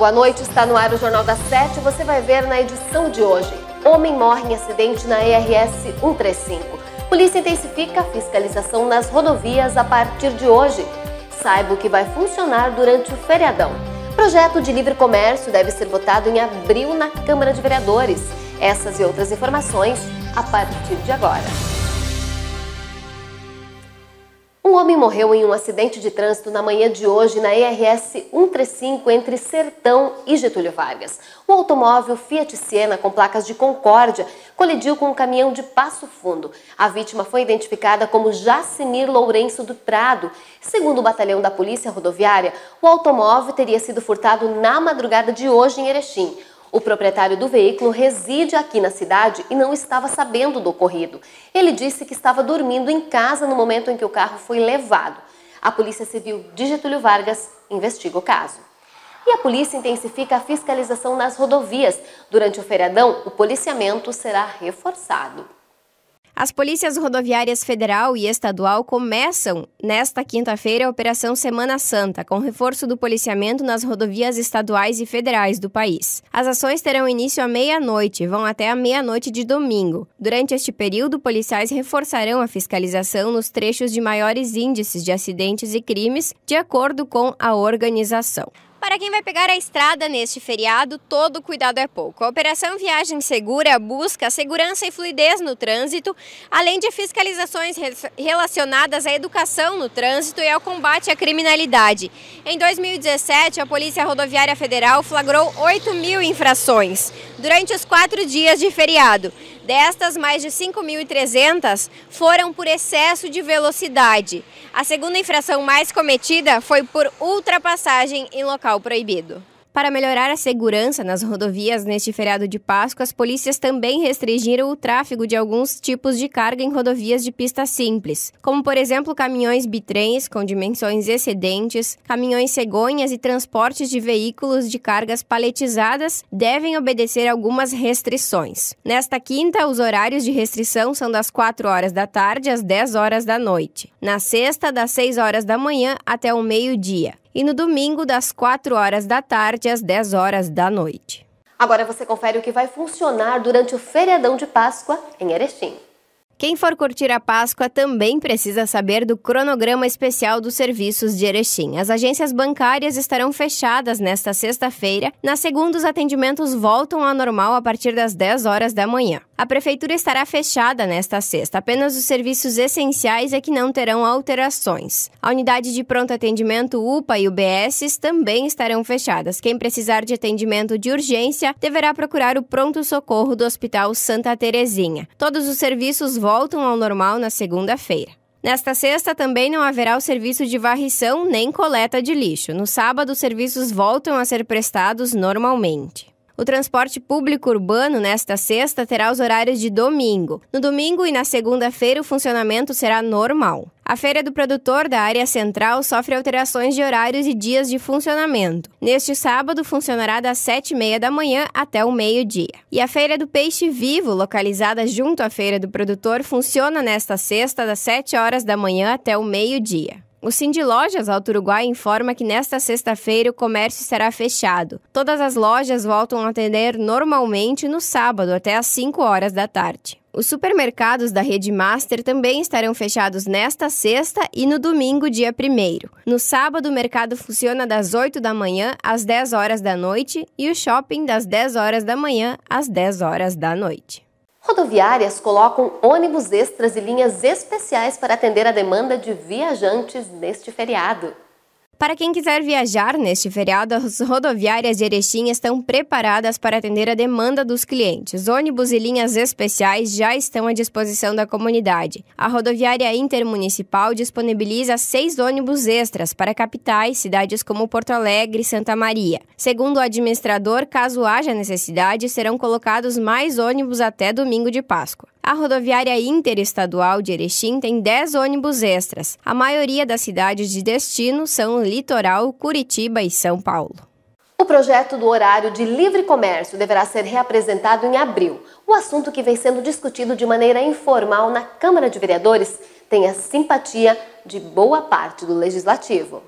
Boa noite, está no ar o Jornal das 7. Você vai ver na edição de hoje. Homem morre em acidente na ERS 135. Polícia intensifica a fiscalização nas rodovias a partir de hoje. Saiba o que vai funcionar durante o feriadão. Projeto de livre comércio deve ser votado em abril na Câmara de Vereadores. Essas e outras informações a partir de agora. Um homem morreu em um acidente de trânsito na manhã de hoje na ERS 135 entre Sertão e Getúlio Vargas. O automóvel Fiat Siena com placas de Concórdia colidiu com um caminhão de Passo Fundo. A vítima foi identificada como Jacimir Lourenço do Prado. Segundo o batalhão da Polícia Rodoviária, o automóvel teria sido furtado na madrugada de hoje em Erechim. O proprietário do veículo reside aqui na cidade e não estava sabendo do ocorrido. Ele disse que estava dormindo em casa no momento em que o carro foi levado. A Polícia Civil de Getúlio Vargas investiga o caso. E a polícia intensifica a fiscalização nas rodovias. Durante o feriadão, o policiamento será reforçado. As polícias rodoviárias federal e estadual começam nesta quinta-feira a Operação Semana Santa, com reforço do policiamento nas rodovias estaduais e federais do país. As ações terão início à meia-noite e vão até a meia-noite de domingo. Durante este período, policiais reforçarão a fiscalização nos trechos de maiores índices de acidentes e crimes, de acordo com a organização. Para quem vai pegar a estrada neste feriado, todo cuidado é pouco. A Operação Viagem Segura busca segurança e fluidez no trânsito, além de fiscalizações relacionadas à educação no trânsito e ao combate à criminalidade. Em 2017, a Polícia Rodoviária Federal flagrou 8.000 infrações durante os 4 dias de feriado. Destas, mais de 5.300 foram por excesso de velocidade. A segunda infração mais cometida foi por ultrapassagem em local proibido. Para melhorar a segurança nas rodovias neste feriado de Páscoa, as polícias também restringiram o tráfego de alguns tipos de carga em rodovias de pista simples, como por exemplo caminhões bitrens com dimensões excedentes, caminhões cegonhas e transportes de veículos de cargas paletizadas devem obedecer algumas restrições. Nesta quinta, os horários de restrição são das 4 horas da tarde às 10 horas da noite. Na sexta, das 6 horas da manhã até o meio-dia. E no domingo, das 4 horas da tarde às 10 horas da noite. Agora você confere o que vai funcionar durante o feriadão de Páscoa em Erechim. Quem for curtir a Páscoa também precisa saber do cronograma especial dos serviços de Erechim. As agências bancárias estarão fechadas nesta sexta-feira. Na segunda, os atendimentos voltam ao normal a partir das 10 horas da manhã. A prefeitura estará fechada nesta sexta. Apenas os serviços essenciais é que não terão alterações. A unidade de pronto atendimento UPA e UBS também estarão fechadas. Quem precisar de atendimento de urgência deverá procurar o pronto-socorro do Hospital Santa Terezinha. Todos os serviços voltam ao normal na segunda-feira. Nesta sexta também não haverá o serviço de varrição nem coleta de lixo. No sábado, os serviços voltam a ser prestados normalmente. O transporte público urbano nesta sexta terá os horários de domingo. No domingo e na segunda-feira o funcionamento será normal. A Feira do Produtor da área central sofre alterações de horários e dias de funcionamento. Neste sábado funcionará das 7h30 da manhã até o meio-dia. E a Feira do Peixe Vivo, localizada junto à Feira do Produtor, funciona nesta sexta das 7 horas da manhã até o meio-dia. O Cindy Lojas Alto Uruguai informa que nesta sexta-feira o comércio será fechado. Todas as lojas voltam a atender normalmente no sábado até às 5 horas da tarde. Os supermercados da Rede Master também estarão fechados nesta sexta e no domingo, dia 1º. No sábado, o mercado funciona das 8 da manhã às 10 horas da noite e o shopping das 10 horas da manhã às 10 horas da noite. Rodoviárias colocam ônibus extras e linhas especiais para atender a demanda de viajantes neste feriado. Para quem quiser viajar neste feriado, as rodoviárias de Erechim estão preparadas para atender a demanda dos clientes. Ônibus e linhas especiais já estão à disposição da comunidade. A rodoviária intermunicipal disponibiliza 6 ônibus extras para capitais, cidades como Porto Alegre e Santa Maria. Segundo o administrador, caso haja necessidade, serão colocados mais ônibus até domingo de Páscoa. A rodoviária interestadual de Erechim tem 10 ônibus extras. A maioria das cidades de destino são Litoral, Curitiba e São Paulo. O projeto do horário de livre comércio deverá ser reapresentado em abril. O assunto que vem sendo discutido de maneira informal na Câmara de Vereadores tem a simpatia de boa parte do Legislativo.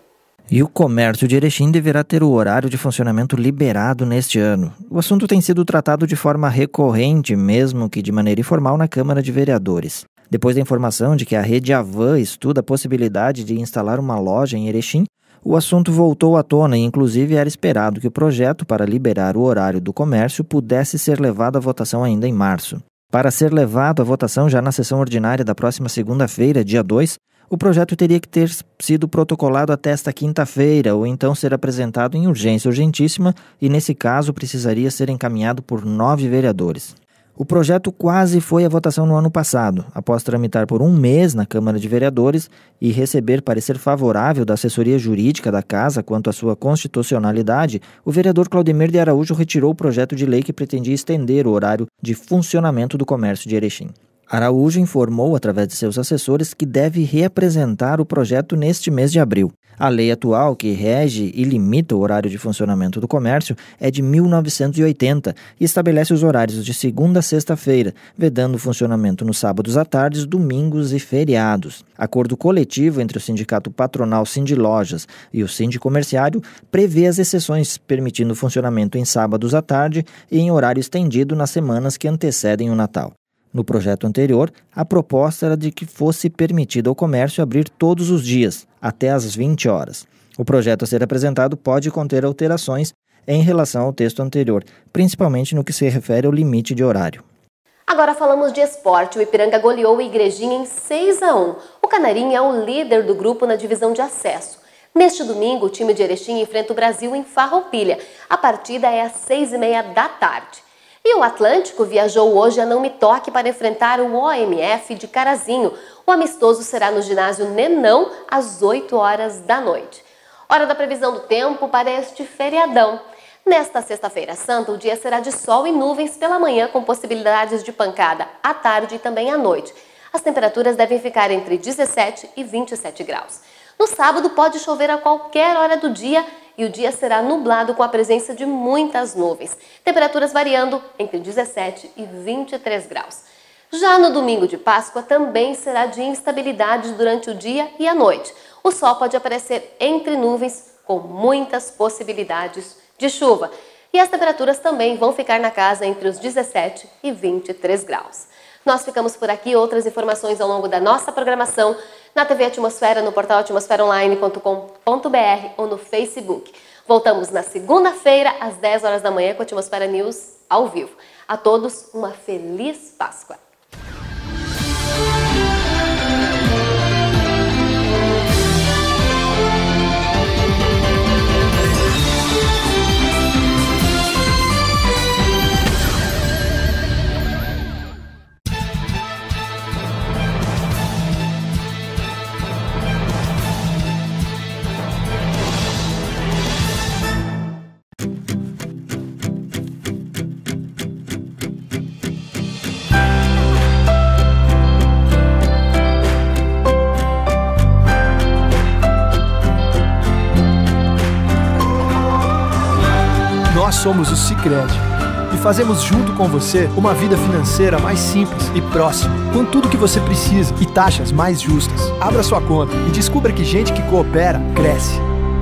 E o comércio de Erechim deverá ter o horário de funcionamento liberado neste ano. O assunto tem sido tratado de forma recorrente, mesmo que de maneira informal, na Câmara de Vereadores. Depois da informação de que a rede Avan estuda a possibilidade de instalar uma loja em Erechim, o assunto voltou à tona e, inclusive, era esperado que o projeto para liberar o horário do comércio pudesse ser levado à votação ainda em março. Para ser levado à votação já na sessão ordinária da próxima segunda-feira, dia 2, o projeto teria que ter sido protocolado até esta quinta-feira ou então ser apresentado em urgência urgentíssima e, nesse caso, precisaria ser encaminhado por 9 vereadores. O projeto quase foi à votação no ano passado, após tramitar por 1 mês na Câmara de Vereadores e receber parecer favorável da assessoria jurídica da Casa quanto à sua constitucionalidade. O vereador Claudemir de Araújo retirou o projeto de lei que pretendia estender o horário de funcionamento do comércio de Erechim. Araújo informou, através de seus assessores, que deve reapresentar o projeto neste mês de abril. A lei atual, que rege e limita o horário de funcionamento do comércio, é de 1980 e estabelece os horários de segunda a sexta-feira, vedando o funcionamento nos sábados à tarde, domingos e feriados. Acordo coletivo entre o Sindicato Patronal Sindilojas e o Sindicomerciário prevê as exceções, permitindo o funcionamento em sábados à tarde e em horário estendido nas semanas que antecedem o Natal. No projeto anterior, a proposta era de que fosse permitido ao comércio abrir todos os dias, até às 20 horas. O projeto a ser apresentado pode conter alterações em relação ao texto anterior, principalmente no que se refere ao limite de horário. Agora falamos de esporte. O Ipiranga goleou o Igrejinha em 6-1. O Canarinho é o líder do grupo na divisão de acesso. Neste domingo, o time de Erechim enfrenta o Brasil em Farroupilha. A partida é às 6h30 da tarde. E o Atlântico viajou hoje a Não Me Toque para enfrentar o OMF de Carazinho. O amistoso será no ginásio Nenão às 8 horas da noite. Hora da previsão do tempo para este feriadão. Nesta sexta-feira santa, o dia será de sol e nuvens pela manhã, com possibilidades de pancada à tarde e também à noite. As temperaturas devem ficar entre 17 e 27 graus. No sábado pode chover a qualquer hora do dia e o dia será nublado com a presença de muitas nuvens. Temperaturas variando entre 17 e 23 graus. Já no domingo de Páscoa também será de instabilidade durante o dia e a noite. O sol pode aparecer entre nuvens com muitas possibilidades de chuva. E as temperaturas também vão ficar na casa entre os 17 e 23 graus. Nós ficamos por aqui. Outras informações ao longo da nossa programação na TV Atmosfera, no portal atmosferaonline.com.br ou no Facebook. Voltamos na segunda-feira, às 10 horas da manhã, com a Atmosfera News ao vivo. A todos, uma feliz Páscoa! Nós somos o Sicredi e fazemos junto com você uma vida financeira mais simples e próxima, com tudo que você precisa e taxas mais justas. Abra sua conta e descubra que gente que coopera, cresce.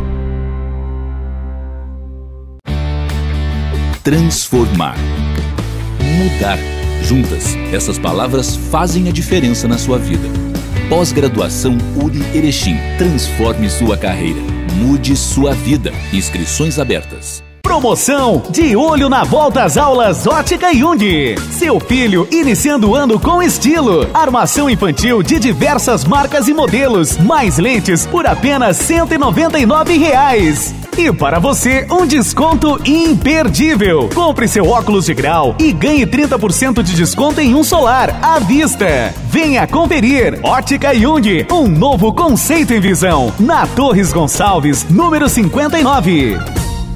Transformar. Mudar. Juntas, essas palavras fazem a diferença na sua vida. Pós-graduação UNI Erechim. Transforme sua carreira. Mude sua vida. Inscrições abertas. Promoção de olho na volta às aulas Ótica Jung. Seu filho iniciando o ano com estilo. Armação infantil de diversas marcas e modelos. Mais lentes por apenas R$ 199,00. E para você, um desconto imperdível. Compre seu óculos de grau e ganhe 30% de desconto em um solar à vista. Venha conferir. Ótica Jung, um novo conceito em visão. Na Torres Gonçalves, número 59.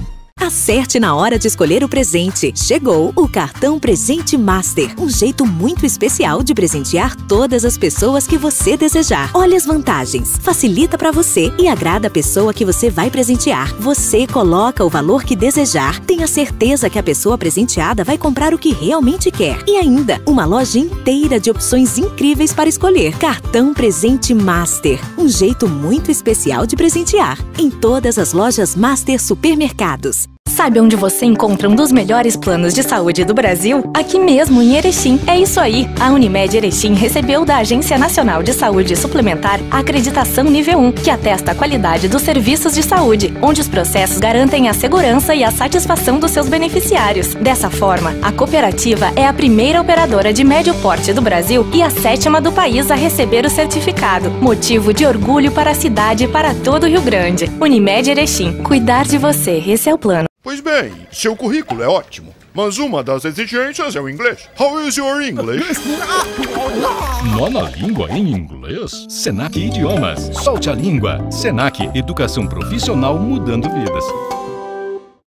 Acerte na hora de escolher o presente. Chegou o cartão Presente Master, um jeito muito especial de presentear todas as pessoas que você desejar. Olha as vantagens. Facilita para você e agrada a pessoa que você vai presentear. Você coloca o valor que desejar, tenha certeza que a pessoa presenteada vai comprar o que realmente quer. E ainda, uma loja inteira de opções incríveis para escolher. Cartão Presente Master, um jeito muito especial de presentear. Em todas as lojas Master Supermercados. Sabe onde você encontra um dos melhores planos de saúde do Brasil? Aqui mesmo, em Erechim. É isso aí! A Unimed Erechim recebeu da Agência Nacional de Saúde Suplementar a acreditação nível 1, que atesta a qualidade dos serviços de saúde, onde os processos garantem a segurança e a satisfação dos seus beneficiários. Dessa forma, a cooperativa é a primeira operadora de médio porte do Brasil e a 7ª do país a receber o certificado. Motivo de orgulho para a cidade e para todo o Rio Grande. Unimed Erechim. Cuidar de você. Esse é o plano. Pois bem, seu currículo é ótimo, mas uma das exigências é o inglês. How is your English? Nona língua em inglês? Senac Idiomas. Solte a língua. Senac Educação Profissional mudando vidas.